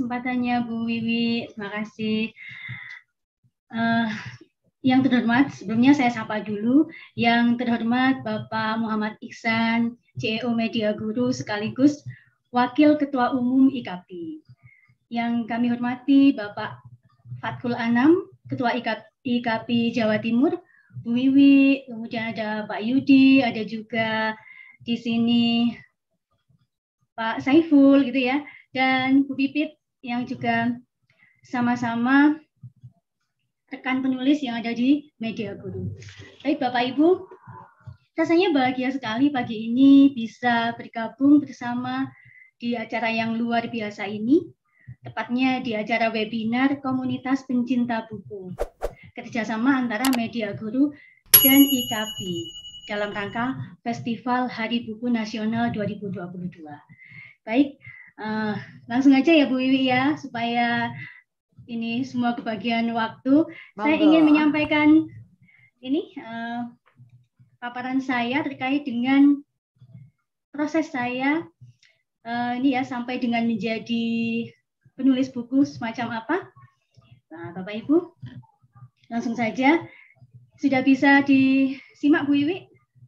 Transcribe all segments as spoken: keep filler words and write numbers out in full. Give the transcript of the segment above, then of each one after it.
kesempatannya Bu Wiwi. Terima kasih. Uh, yang terhormat, sebelumnya saya sapa dulu. Yang terhormat Bapak Muhammad Ihsan, C E O Media Guru sekaligus Wakil Ketua Umum I K P. Yang kami hormati Bapak Fatkul Anam, Ketua I K P Jawa Timur, Bu Wiwi, kemudian ada Pak Yudi, ada juga di sini Pak Saiful gitu ya, dan Bu Pipit yang juga sama-sama rekan penulis yang ada di Media Guru. Baik Bapak Ibu, rasanya bahagia sekali pagi ini bisa bergabung bersama di acara yang luar biasa ini, tepatnya di acara webinar Komunitas Pencinta Buku, kerjasama antara Media Guru dan I K P dalam rangka Festival Hari Buku Nasional dua ribu dua puluh dua. Baik, uh, langsung aja ya Bu Wiwi ya, supaya ini semua kebagian waktu. Monggo. Saya ingin menyampaikan ini uh, paparan saya terkait dengan proses saya uh, ini ya sampai dengan menjadi penulis buku semacam apa. Nah, Bapak Ibu, langsung saja sudah bisa disimak Bu Wiwi?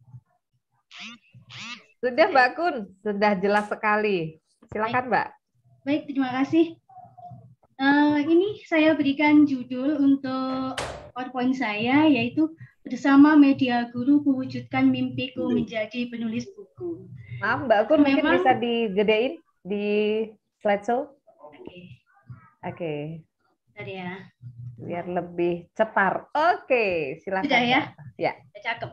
Sudah Mbak Kun, sudah jelas sekali. Silakan Mbak. Baik, terima kasih. Uh, ini saya berikan judul untuk PowerPoint saya, yaitu bersama Media Guru mewujudkan mimpiku menjadi penulis buku. Maaf Mbak Kun, mungkin Memang... bisa digedein di slideshow. Oke. Okay. Oke. Okay. Bentar ya. Biar lebih cetar. Oke, okay, silakan. Sudah ya? Ya. Cakep.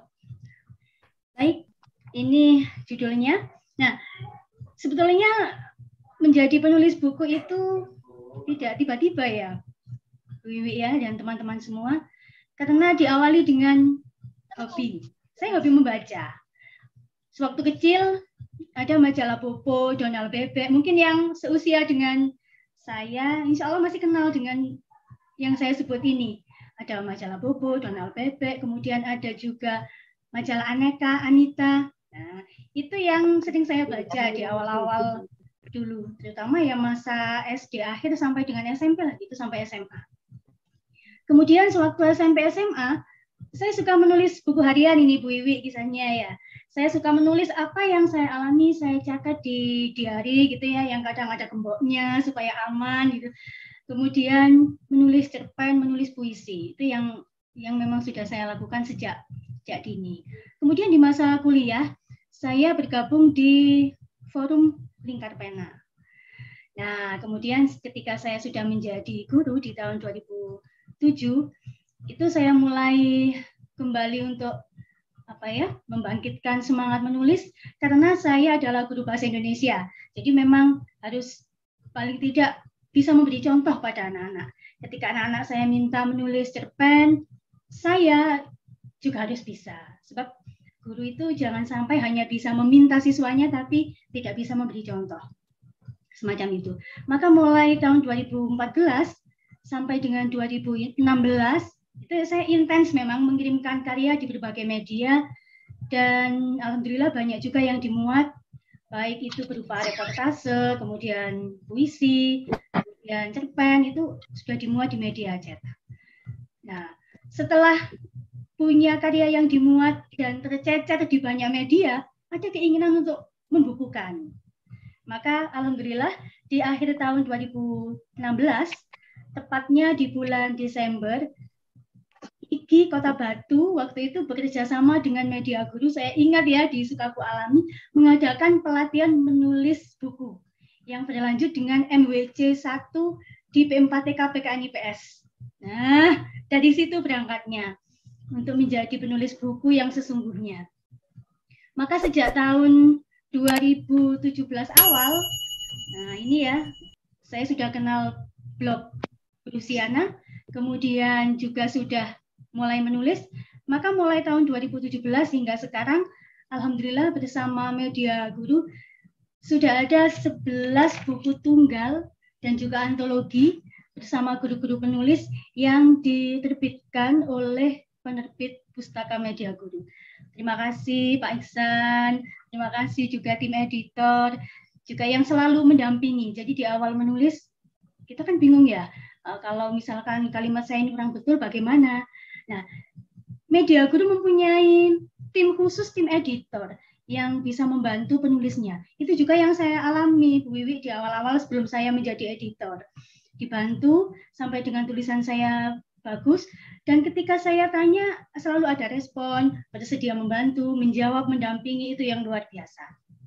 Baik, ini judulnya. Nah, sebetulnya menjadi penulis buku itu tidak tiba-tiba ya, Bu Wiwi ya, dan teman-teman semua, karena diawali dengan hobi. Saya hobi membaca. Sewaktu kecil ada majalah Bobo, Donald Bebek. Mungkin yang seusia dengan saya, insya Allah masih kenal dengan yang saya sebut ini. Ada majalah Bobo, Donald Bebek, kemudian ada juga majalah Aneka, Anita. Nah, itu yang sering saya baca di awal-awal dulu, terutama ya masa S D akhir sampai dengan S M P lah, gitu sampai S M A. Kemudian sewaktu S M P S M A, saya suka menulis buku harian ini Bu Wiwi kisahnya ya. Saya suka menulis apa yang saya alami, saya catat di diary gitu ya, yang kadang ada gemboknya supaya aman gitu. Kemudian menulis cerpen, menulis puisi, itu yang yang memang sudah saya lakukan sejak sejak dini. Kemudian di masa kuliah, saya bergabung di forum Lingkar Pena. Nah, kemudian ketika saya sudah menjadi guru di tahun dua ribu tujuh, itu saya mulai kembali untuk apa ya, membangkitkan semangat menulis karena saya adalah guru bahasa Indonesia. Jadi memang harus paling tidak bisa memberi contoh pada anak-anak. Ketika anak-anak saya minta menulis cerpen, saya juga harus bisa. Sebab guru itu jangan sampai hanya bisa meminta siswanya tapi tidak bisa memberi contoh. Semacam itu. Maka mulai tahun dua ribu empat belas sampai dengan dua ribu enam belas itu saya intens memang mengirimkan karya di berbagai media dan alhamdulillah banyak juga yang dimuat, baik itu berupa reportase, kemudian puisi, kemudian cerpen, itu sudah dimuat di media cetak. Nah, setelah punya karya yang dimuat dan tercecer di banyak media, ada keinginan untuk membukukan. Maka alhamdulillah di akhir tahun dua ribu enam belas, tepatnya di bulan Desember, I G I Kota Batu waktu itu bekerja sama dengan Media Guru, saya ingat ya di Sukaku Alami, mengadakan pelatihan menulis buku yang berlanjut dengan M W C satu di P empat T K P K N I P S. Nah, dari situ berangkatnya untuk menjadi penulis buku yang sesungguhnya. Maka sejak tahun dua ribu tujuh belas awal, nah ini ya, saya sudah kenal blog Luciana, kemudian juga sudah mulai menulis, maka mulai tahun dua ribu tujuh belas hingga sekarang, alhamdulillah bersama Media Guru, sudah ada sebelas buku tunggal dan juga antologi bersama guru-guru penulis yang diterbitkan oleh penerbit Pustaka Media Guru. Terima kasih Pak Ihsan, terima kasih juga tim editor, juga yang selalu mendampingi. Jadi di awal menulis, kita kan bingung ya, uh, kalau misalkan kalimat saya ini kurang betul bagaimana. Nah, Media Guru mempunyai tim khusus, tim editor yang bisa membantu penulisnya. Itu juga yang saya alami, Bu Wiwi, di awal-awal sebelum saya menjadi editor. Dibantu sampai dengan tulisan saya bagus, dan ketika saya tanya selalu ada respon, bersedia membantu, menjawab, mendampingi, itu yang luar biasa.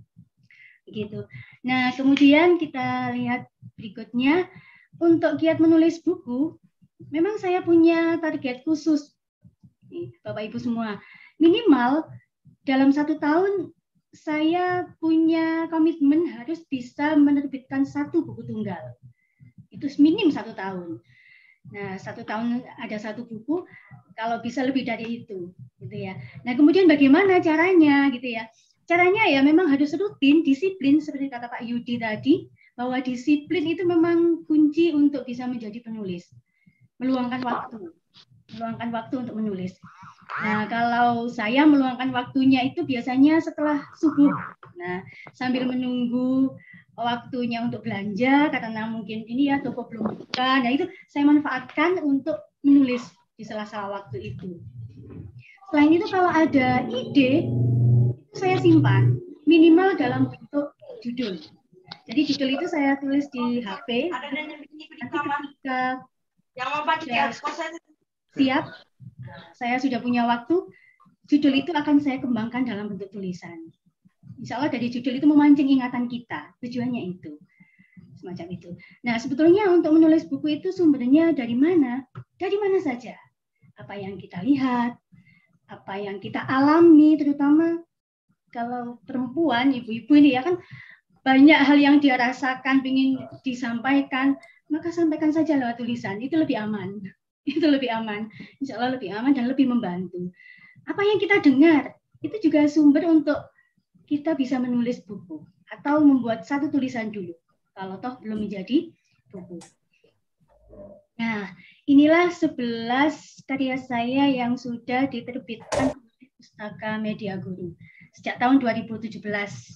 Begitu. Nah, kemudian kita lihat berikutnya, untuk giat menulis buku, memang saya punya target khusus, nih, Bapak Ibu semua. Minimal dalam satu tahun saya punya komitmen harus bisa menerbitkan satu buku tunggal. Itu minim satu tahun. Nah, satu tahun ada satu buku, kalau bisa lebih dari itu, gitu ya. Nah, kemudian bagaimana caranya, gitu ya? Caranya ya memang harus rutin, disiplin, seperti kata Pak Yudi tadi, bahwa disiplin itu memang kunci untuk bisa menjadi penulis. Meluangkan waktu, meluangkan waktu untuk menulis. Nah, kalau saya meluangkan waktunya itu biasanya setelah subuh. Nah, sambil menunggu waktunya untuk belanja, karena mungkin ini ya toko belum buka. Nah, itu saya manfaatkan untuk menulis di sela-sela waktu itu. Selain itu, kalau ada ide, itu saya simpan, minimal dalam bentuk judul. Jadi judul itu saya tulis di H P, nanti ketika sudah siap, saya sudah punya waktu, judul itu akan saya kembangkan dalam bentuk tulisan. Insya Allah dari judul itu memancing ingatan kita, tujuannya itu. Semacam itu. Nah, sebetulnya untuk menulis buku itu sumbernya dari mana? Dari mana saja. Apa yang kita lihat, apa yang kita alami, terutama kalau perempuan, ibu-ibu ini ya kan, banyak hal yang dia rasakan, ingin disampaikan, maka sampaikan saja lewat tulisan, itu lebih aman. Itu lebih aman, insya Allah lebih aman dan lebih membantu. Apa yang kita dengar, itu juga sumber untuk kita bisa menulis buku, atau membuat satu tulisan dulu, kalau toh belum menjadi buku. Nah, inilah sebelas karya saya yang sudah diterbitkan oleh Pustaka Media Guru sejak tahun dua ribu tujuh belas.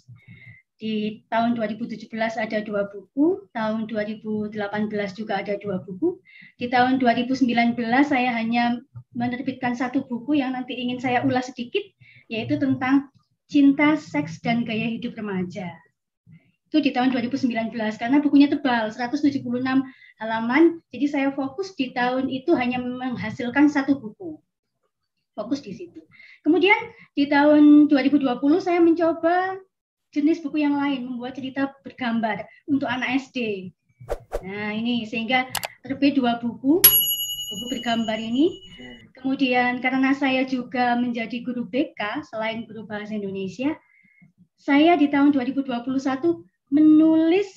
Di tahun dua ribu tujuh belas ada dua buku, tahun dua ribu delapan belas juga ada dua buku. Di tahun dua ribu sembilan belas saya hanya menerbitkan satu buku yang nanti ingin saya ulas sedikit, yaitu tentang cinta, seks, dan gaya hidup remaja. Itu di tahun dua ribu sembilan belas, karena bukunya tebal, seratus tujuh puluh enam halaman, jadi saya fokus di tahun itu hanya menghasilkan satu buku. Fokus di situ. Kemudian di tahun dua ribu dua puluh saya mencoba jenis buku yang lain, membuat cerita bergambar untuk anak S D. Nah, ini sehingga terbit dua buku, buku bergambar ini. Kemudian karena saya juga menjadi guru B K selain guru bahasa Indonesia, saya di tahun dua ribu dua puluh satu menulis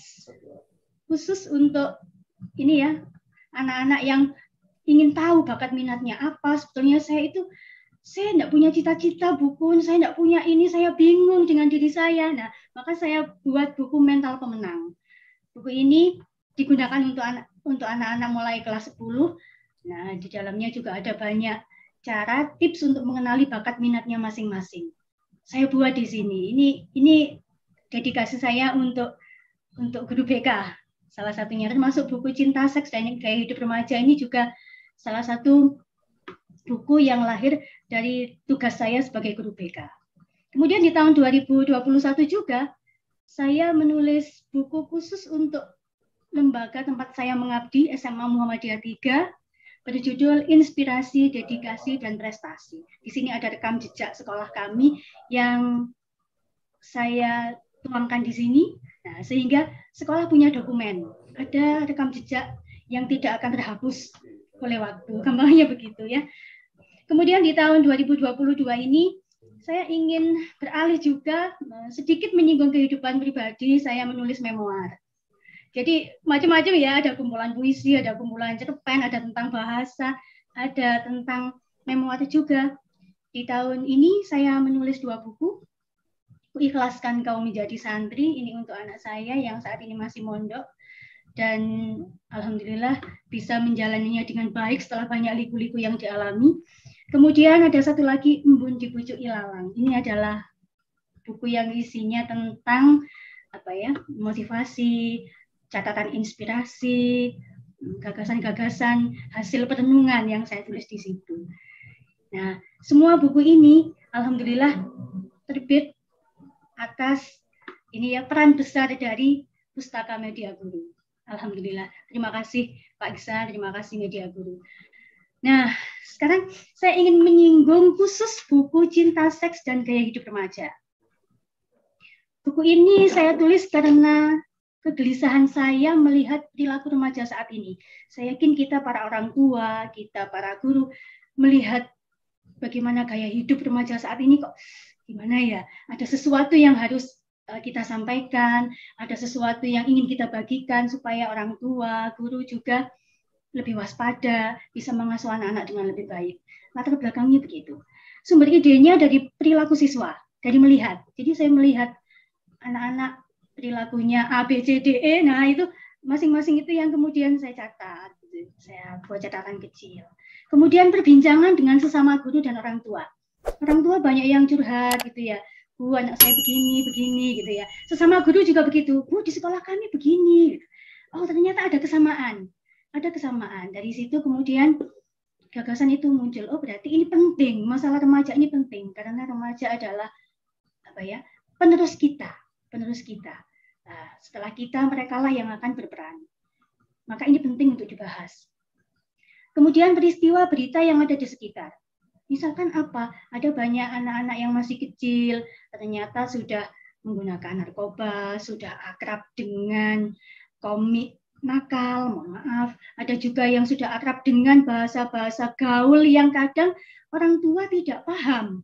khusus untuk ini ya, anak-anak yang ingin tahu bakat minatnya apa. Sebetulnya saya itu saya tidak punya cita-cita buku, saya tidak punya ini, saya bingung dengan diri saya. Nah, maka saya buat buku Mental Pemenang. Buku ini digunakan untuk anak untuk anak-anak mulai kelas sepuluh. Nah, di dalamnya juga ada banyak cara, tips untuk mengenali bakat minatnya masing-masing. Saya buat di sini. Ini ini dedikasi saya untuk untuk guru B K. Salah satunya termasuk buku Cinta, Seks, dan Gaya Hidup Remaja ini juga salah satu buku yang lahir dari tugas saya sebagai guru B K. Kemudian di tahun dua ribu dua puluh satu juga, saya menulis buku khusus untuk lembaga tempat saya mengabdi, S M A Muhammadiyah tiga, berjudul Inspirasi, Dedikasi, dan Prestasi. Di sini ada rekam jejak sekolah kami yang saya tuangkan di sini, nah, sehingga sekolah punya dokumen, ada rekam jejak yang tidak akan terhapus oleh waktu, gampangnya begitu ya. Kemudian di tahun dua ribu dua puluh dua ini, saya ingin beralih juga, sedikit menyinggung kehidupan pribadi, saya menulis memoir. Jadi macam-macam ya, ada kumpulan puisi, ada kumpulan cerpen, ada tentang bahasa, ada tentang memoir juga. Di tahun ini saya menulis dua buku, Ikhlaskan Kau Menjadi Santri, ini untuk anak saya yang saat ini masih mondok, dan alhamdulillah bisa menjalaninya dengan baik setelah banyak liku-liku yang dialami. Kemudian ada satu lagi, Embun di Pucuk Ilalang. Ini adalah buku yang isinya tentang apa ya, motivasi, catatan inspirasi, gagasan-gagasan hasil perenungan yang saya tulis di situ. Nah, semua buku ini alhamdulillah terbit atas ini ya peran besar dari Pustaka Media Guru. Alhamdulillah. Terima kasih Pak Iksan, terima kasih Media Guru. Nah, sekarang saya ingin menyinggung khusus buku Cinta, Seks, dan Gaya Hidup Remaja. Buku ini saya tulis karena kegelisahan saya melihat perilaku remaja saat ini. Saya yakin kita para orang tua, kita para guru melihat bagaimana gaya hidup remaja saat ini kok gimana ya? Ada sesuatu yang harus kita sampaikan, ada sesuatu yang ingin kita bagikan supaya orang tua, guru juga lebih waspada, bisa mengasuh anak-anak dengan lebih baik. Latar belakangnya begitu. Sumber idenya dari perilaku siswa, dari melihat. Jadi saya melihat anak-anak perilakunya A, B, C, D, E, nah itu masing-masing itu yang kemudian saya catat, gitu. Saya buat catatan kecil. Kemudian perbincangan dengan sesama guru dan orang tua. Orang tua banyak yang curhat gitu ya, Bu anak saya begini, begini gitu ya. Sesama guru juga begitu, Bu di sekolah kami begini. Oh ternyata ada kesamaan, ada kesamaan. Dari situ kemudian gagasan itu muncul, oh berarti ini penting, masalah remaja ini penting, karena remaja adalah apa ya, penerus kita. penerus kita. Nah, setelah kita, merekalah yang akan berperan. Maka ini penting untuk dibahas. Kemudian peristiwa berita yang ada di sekitar. Misalkan apa? Ada banyak anak-anak yang masih kecil, ternyata sudah menggunakan narkoba, sudah akrab dengan komik nakal, mohon maaf. Ada juga yang sudah akrab dengan bahasa-bahasa gaul yang kadang orang tua tidak paham.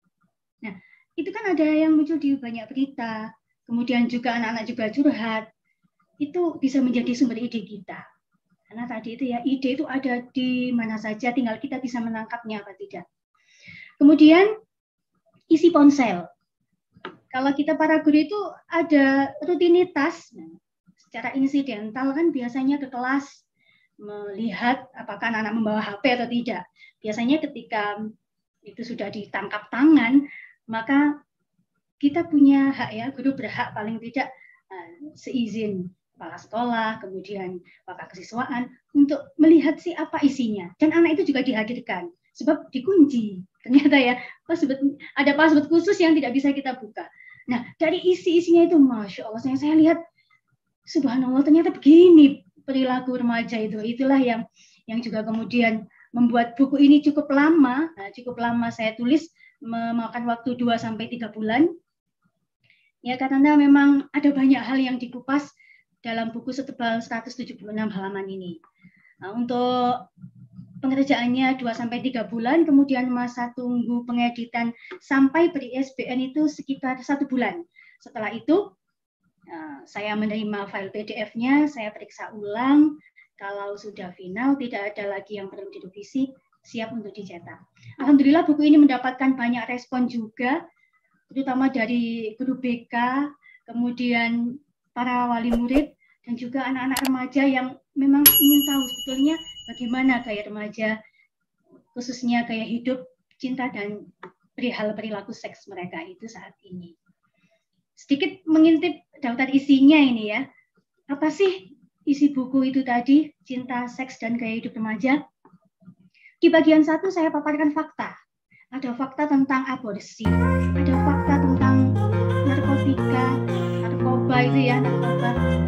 Nah, itu kan ada yang muncul di banyak berita. Kemudian juga anak-anak juga curhat, itu bisa menjadi sumber ide kita. Karena tadi itu ya, ide itu ada di mana saja, tinggal kita bisa menangkapnya apa tidak. Kemudian isi ponsel. Kalau kita para guru itu ada rutinitas, nah, secara insidental kan biasanya ke kelas melihat apakah anak-anak membawa H P atau tidak. Biasanya ketika itu sudah ditangkap tangan, maka kita punya hak ya, guru berhak paling tidak uh, seizin kepala sekolah, kemudian pakar kesiswaan untuk melihat sih apa isinya. Dan anak itu juga dihadirkan, sebab dikunci. Ternyata ya, password, ada password khusus yang tidak bisa kita buka. Nah, dari isi-isinya itu, Masya Allah, saya, saya lihat, subhanallah, ternyata begini perilaku remaja itu. Itulah yang yang juga kemudian membuat buku ini cukup lama, nah, cukup lama saya tulis, memakan waktu dua sampai tiga bulan. Ya, karena memang ada banyak hal yang dikupas dalam buku setebal seratus tujuh puluh enam halaman ini. Nah, untuk pengerjaannya dua sampai tiga bulan, kemudian masa tunggu pengeditan sampai ber-I S B N itu sekitar satu bulan. Setelah itu, saya menerima file P D F-nya, saya periksa ulang. Kalau sudah final, tidak ada lagi yang perlu direvisi, siap untuk dicetak. Alhamdulillah buku ini mendapatkan banyak respon juga, terutama dari guru B K, kemudian para wali murid, dan juga anak-anak remaja yang memang ingin tahu sebetulnya bagaimana gaya remaja, khususnya gaya hidup, cinta, dan perihal perilaku seks mereka itu saat ini. Sedikit mengintip daftar isinya ini ya. Apa sih isi buku itu tadi, cinta, seks, dan gaya hidup remaja? Di bagian satu saya paparkan fakta. Ada fakta tentang aborsi, ada fakta tentang narkotika, narkoba itu ya, narkoba.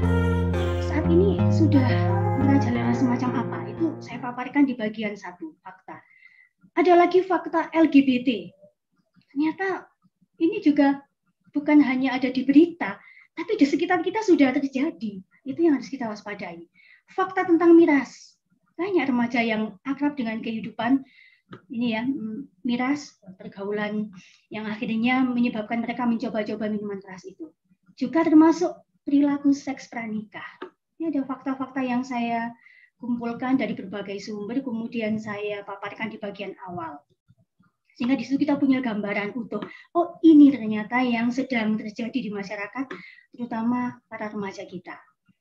Saat ini sudah merajalela semacam apa, itu saya paparkan di bagian satu, fakta. Ada lagi fakta L G B T. Ternyata ini juga bukan hanya ada di berita, tapi di sekitar kita sudah terjadi. Itu yang harus kita waspadai. Fakta tentang miras. Banyak remaja yang akrab dengan kehidupan ini ya, miras, pergaulan yang akhirnya menyebabkan mereka mencoba-coba minuman keras itu. Juga termasuk perilaku seks pranikah. Ini ada fakta-fakta yang saya kumpulkan dari berbagai sumber, kemudian saya paparkan di bagian awal. Sehingga di situ kita punya gambaran utuh. Oh, ini ternyata yang sedang terjadi di masyarakat, terutama para remaja kita.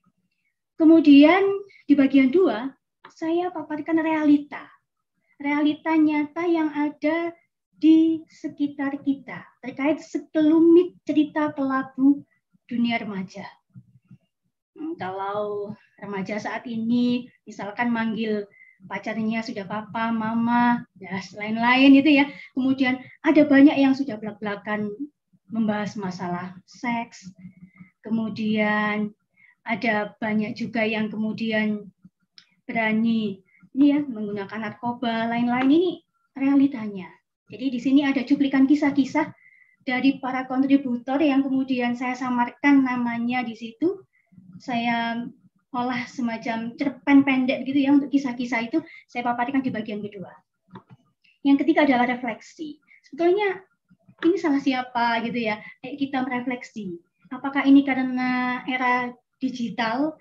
Kemudian di bagian dua, saya paparkan realita. Realita nyata yang ada di sekitar kita terkait sekelumit cerita kelabu dunia remaja. Hmm, kalau remaja saat ini misalkan manggil pacarnya sudah papa, mama, ya lain-lain itu ya. Kemudian ada banyak yang sudah belak-belakan membahas masalah seks. Kemudian ada banyak juga yang kemudian berani ini ya menggunakan narkoba, lain-lain. Ini realitanya. Jadi di sini ada cuplikan kisah-kisah dari para kontributor yang kemudian saya samarkan namanya di situ. Saya olah semacam cerpen pendek gitu ya untuk kisah-kisah itu saya paparkan di bagian kedua. Yang ketiga adalah refleksi. Sebetulnya ini salah siapa gitu ya? Kayak kita merefleksi. Apakah ini karena era digital,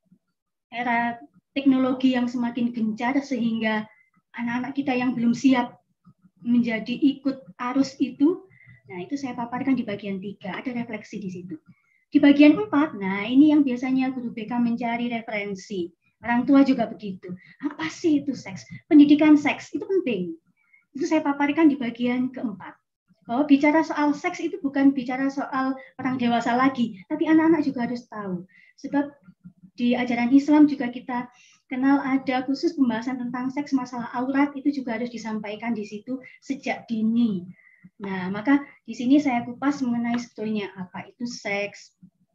era teknologi yang semakin gencar sehingga anak-anak kita yang belum siap menjadi ikut arus itu? Nah, itu saya paparkan di bagian tiga. Ada refleksi di situ. Di bagian empat, nah ini yang biasanya guru B K mencari referensi. Orang tua juga begitu. Apa sih itu seks? Pendidikan seks itu penting. Itu saya paparkan di bagian keempat. Bahwa bicara soal seks itu bukan bicara soal orang dewasa lagi, tapi anak-anak juga harus tahu. Sebab di ajaran Islam juga kita kenal ada khusus pembahasan tentang seks, masalah aurat itu juga harus disampaikan di situ sejak dini. Nah, maka di sini saya kupas mengenai sebetulnya apa itu seks,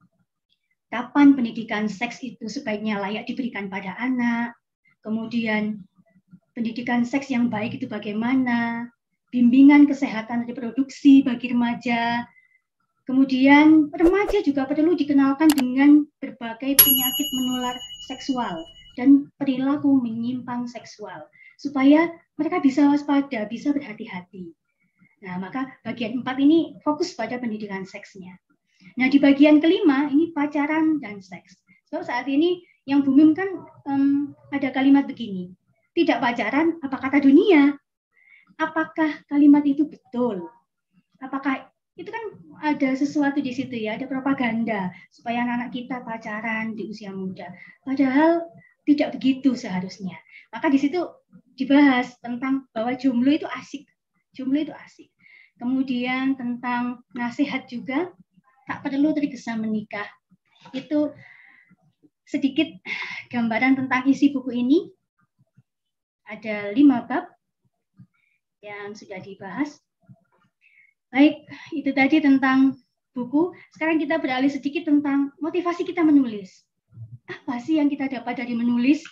kapan pendidikan seks itu sebaiknya layak diberikan pada anak, kemudian pendidikan seks yang baik itu bagaimana, bimbingan kesehatan reproduksi bagi remaja, kemudian remaja juga perlu dikenalkan dengan berbagai penyakit menular seksual dan perilaku menyimpang seksual, supaya mereka bisa waspada, bisa berhati-hati. Nah, maka bagian empat ini fokus pada pendidikan seksnya. Nah, di bagian kelima ini pacaran dan seks. So, saat ini yang booming kan um, ada kalimat begini, tidak pacaran, apa kata dunia? Apakah kalimat itu betul? Apakah itu kan ada sesuatu di situ ya, ada propaganda supaya anak-anak kita pacaran di usia muda. Padahal tidak begitu seharusnya. Maka di situ dibahas tentang bahwa jomblo itu asik. Jomblo itu asik. Kemudian tentang nasihat juga, tak perlu tergesa menikah. Itu sedikit gambaran tentang isi buku ini. Ada lima bab yang sudah dibahas. Baik, itu tadi tentang buku. Sekarang kita beralih sedikit tentang motivasi kita menulis. Apa sih yang kita dapat dari menulis?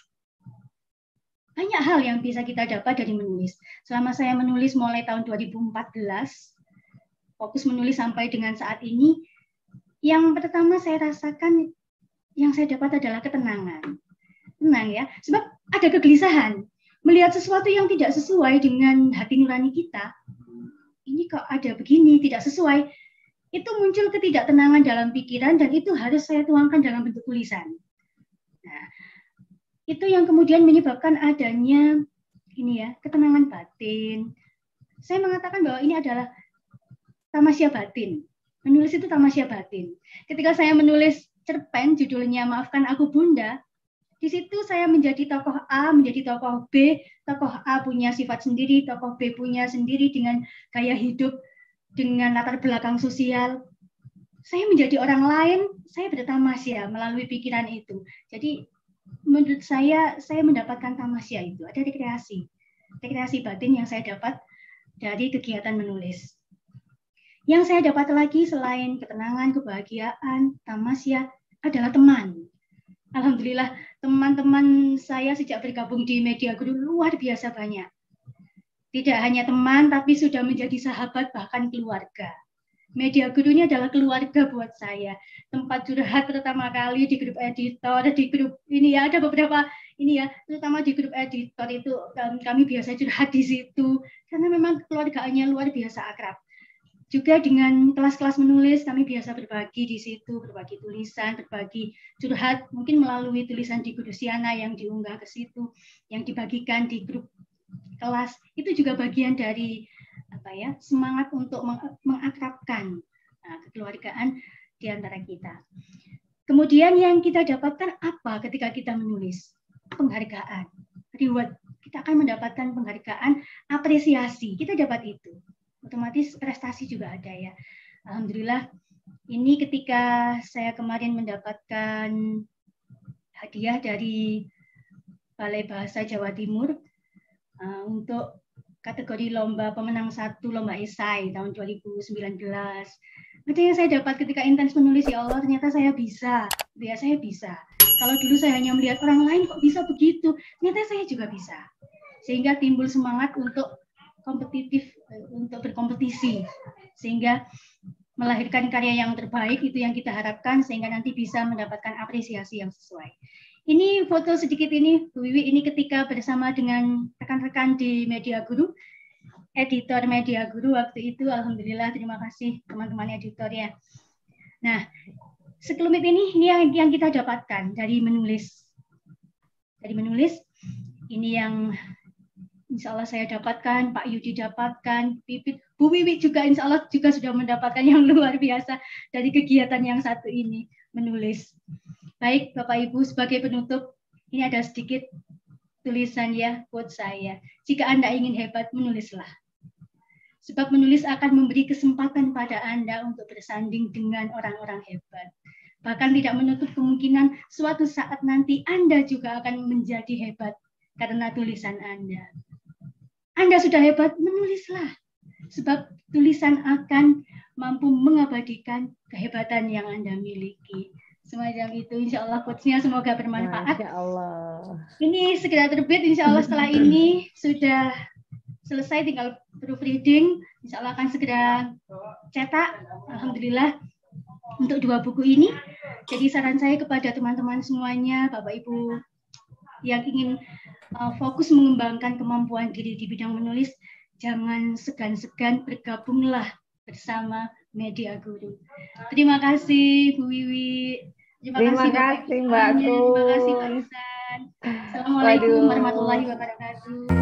Banyak hal yang bisa kita dapat dari menulis. Selama saya menulis mulai tahun dua ribu empat belas, fokus menulis sampai dengan saat ini, yang pertama saya rasakan, yang saya dapat adalah ketenangan. Tenang ya, sebab ada kegelisahan. Melihat sesuatu yang tidak sesuai dengan hati nurani kita, ini kok ada begini, tidak sesuai, itu muncul ketidaktenangan dalam pikiran dan itu harus saya tuangkan dalam bentuk tulisan. Nah, itu yang kemudian menyebabkan adanya ini ya, ketenangan batin. Saya mengatakan bahwa ini adalah tamasya batin. Menulis itu tamasya batin. Ketika saya menulis cerpen judulnya Maafkan Aku Bunda, di situ saya menjadi tokoh A, menjadi tokoh B, tokoh A punya sifat sendiri, tokoh B punya sendiri dengan gaya hidup, dengan latar belakang sosial. Saya menjadi orang lain, saya bertamasya melalui pikiran itu. Jadi menurut saya, saya mendapatkan tamasya itu, ada rekreasi. Rekreasi batin yang saya dapat dari kegiatan menulis. Yang saya dapat lagi selain ketenangan, kebahagiaan, tamasya adalah teman. Alhamdulillah, teman-teman saya sejak bergabung di Media Guru luar biasa banyak. Tidak hanya teman, tapi sudah menjadi sahabat, bahkan keluarga. Media Guru ini adalah keluarga buat saya. Tempat curhat pertama kali di grup editor, di grup ini ya, ada beberapa ini ya, terutama di grup editor itu kami biasa curhat di situ. Karena memang keluarganya luar biasa akrab. Juga dengan kelas-kelas menulis, kami biasa berbagi di situ, berbagi tulisan, berbagi curhat, mungkin melalui tulisan di Gurusiana yang diunggah ke situ, yang dibagikan di grup kelas. Itu juga bagian dari apa ya, semangat untuk mengakrabkan nah, kekeluargaan di antara kita. Kemudian yang kita dapatkan apa ketika kita menulis? Penghargaan, reward. Kita akan mendapatkan penghargaan, apresiasi. Kita dapat itu. Otomatis prestasi juga ada ya. Alhamdulillah, ini ketika saya kemarin mendapatkan hadiah dari Balai Bahasa Jawa Timur uh, untuk kategori lomba pemenang satu lomba esai tahun dua ribu sembilan belas. Itu yang saya dapat ketika intens menulis, ya Allah ternyata saya bisa, ya saya bisa. Kalau dulu saya hanya melihat orang lain kok bisa begitu, ternyata saya juga bisa. Sehingga timbul semangat untuk kompetitif, untuk berkompetisi. Sehingga melahirkan karya yang terbaik, itu yang kita harapkan, sehingga nanti bisa mendapatkan apresiasi yang sesuai. Ini foto sedikit ini, Bu Wiwi, ini ketika bersama dengan rekan-rekan di Media Guru, editor Media Guru waktu itu, alhamdulillah, terima kasih teman-teman editor ya. Nah, sekelumit ini, ini yang, yang kita dapatkan dari menulis. Dari menulis, ini yang insya Allah saya dapatkan, Pak Yudi dapatkan, Pipit, Bu Wiwi juga insya Allah juga sudah mendapatkan yang luar biasa dari kegiatan yang satu ini, menulis. Baik, Bapak Ibu, sebagai penutup, ini ada sedikit tulisan ya, quote saya. Jika Anda ingin hebat, menulislah. Sebab menulis akan memberi kesempatan pada Anda untuk bersanding dengan orang-orang hebat. Bahkan tidak menutup kemungkinan suatu saat nanti Anda juga akan menjadi hebat karena tulisan Anda. Anda sudah hebat, menulislah. Sebab tulisan akan mampu mengabadikan kehebatan yang Anda miliki. Semacam itu, insya Allah quotes-nya semoga bermanfaat. Masya Allah. Ini segera terbit, insya Allah setelah ini sudah selesai, tinggal proofreading, insya Allah akan segera cetak, alhamdulillah, untuk dua buku ini. Jadi saran saya kepada teman-teman semuanya, Bapak Ibu yang ingin uh, fokus mengembangkan kemampuan diri di bidang menulis, jangan segan-segan bergabunglah bersama Media Guru. Terima kasih Bu Wiwi. Terima, Terima kasih, kasih Mbak Kun. Terima kasih Pak Ihsan. Assalamualaikum warahmatullahi wabarakatuh.